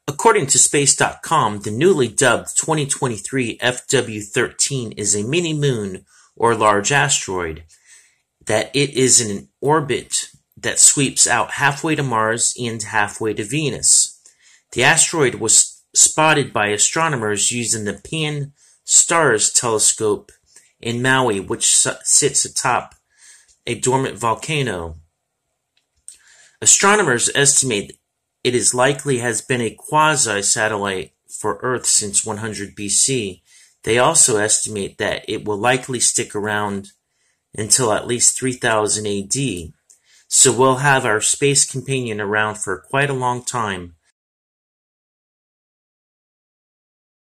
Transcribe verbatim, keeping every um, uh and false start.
According to space dot com, the newly dubbed twenty twenty-three F W thirteen is a mini-moon or large asteroid, that it is in an orbit that sweeps out halfway to Mars and halfway to Venus. The asteroid was spotted by astronomers using the Pan-STARRS telescope in Maui, which sits atop a dormant volcano. Astronomers estimate it is likely has been a quasi-satellite for Earth since one hundred B C. They also estimate that it will likely stick around until at least three thousand A D. So we'll have our space companion around for quite a long time.